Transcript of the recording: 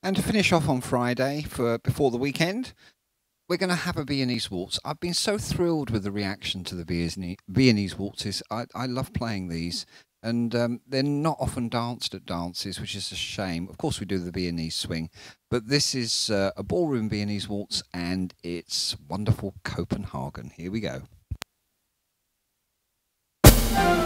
And to finish off on Friday before the weekend, we're going to have a Viennese waltz. I've been so thrilled with the reaction to the Viennese waltzes. I love playing these, and they're not often danced at dances, which is a shame. Of course, we do the Viennese swing, but this is a ballroom Viennese waltz, and it's wonderful Copenhagen. Here we go.